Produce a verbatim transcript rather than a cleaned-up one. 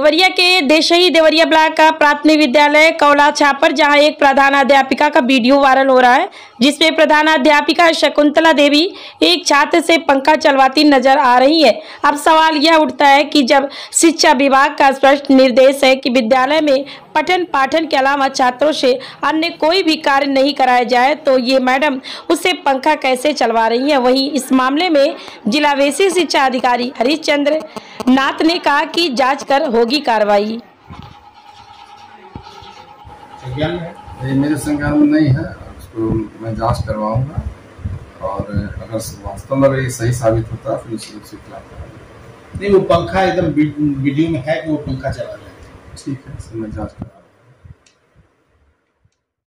देवरिया के देशही देवरिया ब्लॉक का प्राथमिक विद्यालय कौला छापर, जहां एक प्रधानाध्यापिका का वीडियो वायरल हो रहा है, जिसमें प्रधानाध्यापिका शकुंतला देवी एक छात्र से पंखा चलवाती नजर आ रही है। अब सवाल यह उठता है कि जब शिक्षा विभाग का स्पष्ट निर्देश है कि विद्यालय में पठन पाठन के अलावा छात्रों से अन्य कोई भी कार्य नहीं कराया जाए, तो ये मैडम उससे पंखा कैसे चलवा रही हैं। वहीं इस मामले में जिला बेसिक शिक्षा अधिकारी हरिश्चंद्र नाथ ने कहा कि जांच कर होगी कार्रवाई। ये मेरे संज्ञान में नहीं है, उसको मैं जांच करवाऊंगा और अगर वास्तव में ये सही साबित होता है फिर उसके खिलाफ नहीं, वो पंखा एकदम वीडियो में है कि वो पंखा चला रहा है। ठीक है, मैं जांच करा